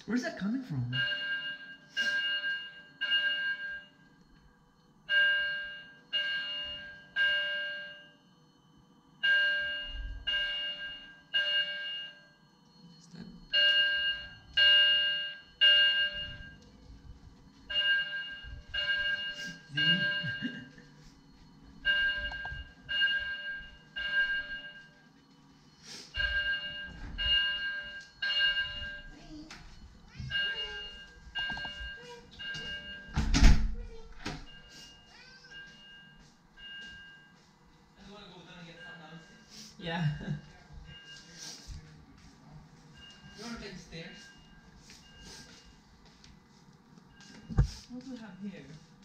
Where's that coming from? Yeah. You want to take the stairs? What do we have here?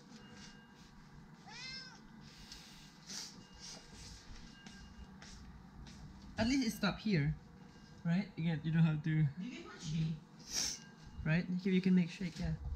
At least it stopped here, right? Again, you don't have to. Right? You can make shake, yeah.